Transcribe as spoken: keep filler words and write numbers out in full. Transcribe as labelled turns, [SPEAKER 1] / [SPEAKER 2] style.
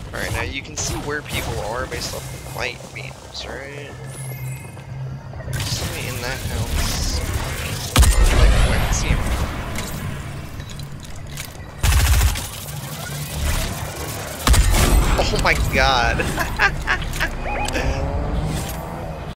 [SPEAKER 1] Alright, now you can see where people are based off the light beams, right? Somebody in that house. Like, oh, I can see him. Oh my god.